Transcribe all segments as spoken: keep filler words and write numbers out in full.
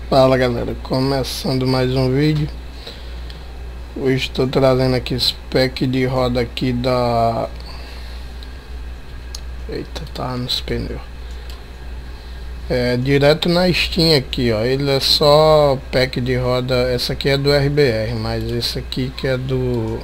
Fala galera, começando mais um vídeo. Hoje estou trazendo aqui esse pack de roda aqui da... Eita, tá nos pneus. É direto na Steam aqui, ó. Ele é só pack de roda. Essa aqui é do R B R, mas esse aqui que é do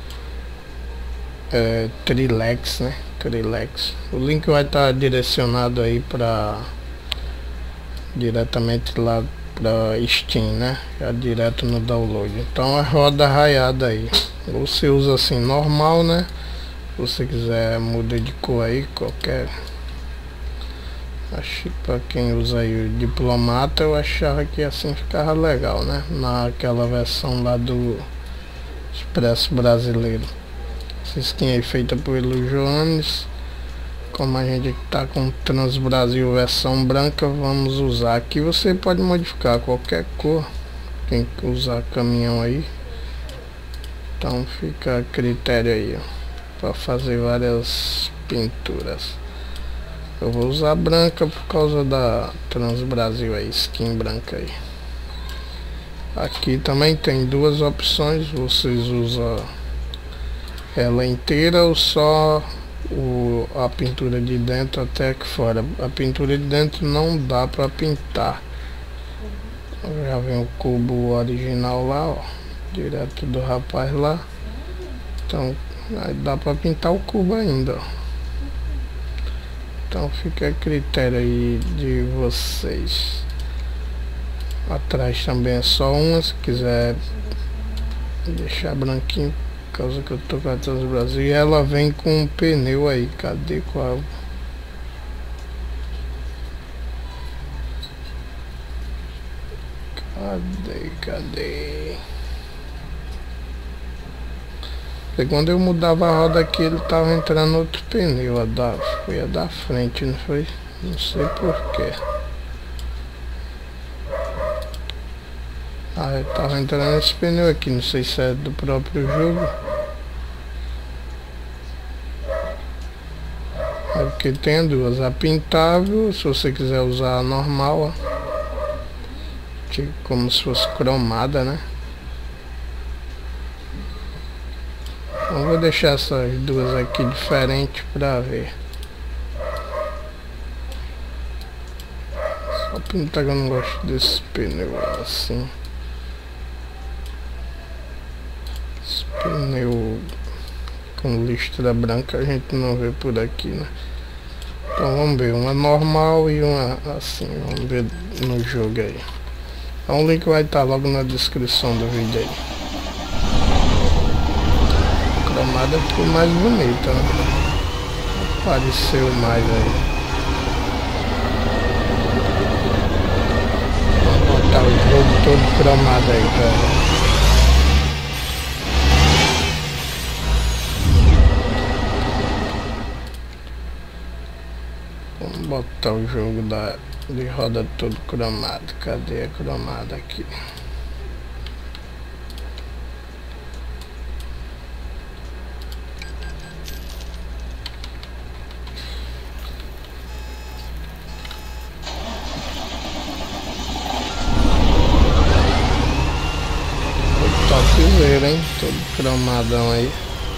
é, Trilex, né? Trilex. O link vai estar direcionado aí para diretamente lá da Steam, né? Já direto no download. Então é roda raiada aí. Ou você usa assim normal, né? Se você quiser muda de cor aí, qualquer. Acho que pra quem usa aí o diplomata, eu achava que assim ficava legal, né? Naquela versão lá do Expresso Brasileiro. Essa skin aí feita pelo Joanes. Como a gente tá com Trans Brasil versão branca, vamos usar. Aqui você pode modificar qualquer cor. Quem usar caminhão aí, então fica a critério aí, ó, para fazer várias pinturas. Eu vou usar branca por causa da Trans Brasil aí, skin branca aí. Aqui também tem duas opções, vocês usam ela inteira ou só o, a pintura de dentro até aqui fora. A pintura de dentro não dá para pintar. Já vem o cubo original lá, ó, direto do rapaz lá. Então aí dá para pintar o cubo ainda, ó. Então fica a critério aí de vocês. Atrás também é só uma, se quiser deixar branquinho, por causa que eu tô com a Trans Brasil. E ela vem com um pneu aí, cadê qual? Cadê, cadê? E quando eu mudava a roda aqui, ele tava entrando outro pneu, a da, foi a da frente, não foi? Não sei porquê. Ah, eu tava entrando esse pneu aqui, não sei se é do próprio jogo. É porque tem duas, a pintável, se você quiser usar a normal, ó, tipo como se fosse cromada, né? Então vou deixar essas duas aqui diferentes para ver. Só pintar que eu não gosto desse pneu assim. Esse pneu com listra branca a gente não vê por aqui, né? Então vamos ver uma normal e uma assim. Vamos ver no jogo aí. Então o link vai estar logo na descrição do vídeo aí. A cromada ficou mais bonita, né? Apareceu mais aí. Vou botar o jogo todo cromado aí, cara. Vamos botar o jogo da, de roda todo cromado. Cadê a cromada aqui? Topzera, hein? Todo cromadão aí.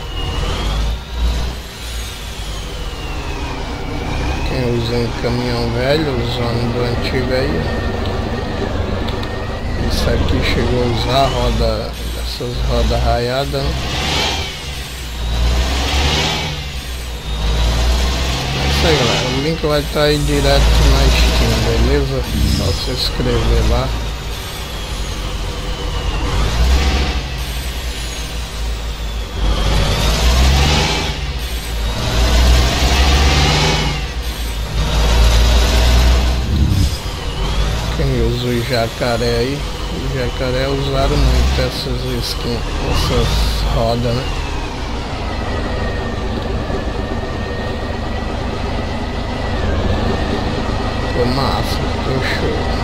Quem usa em caminhão velho, usando do antigo aí. Isso aqui chegou a usar roda, essas rodas raiadas, né? É isso aí, galera. O link vai estar aí direto na Steam, beleza? Só se inscrever lá. Quem usa o jacaré aí, o jacaré usaram muito essas skins, essas rodas, né? Ficou massa, ficou show.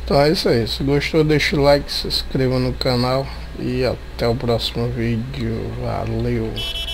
Então é isso aí, se gostou deixa o like, se inscreva no canal e até o próximo vídeo, valeu!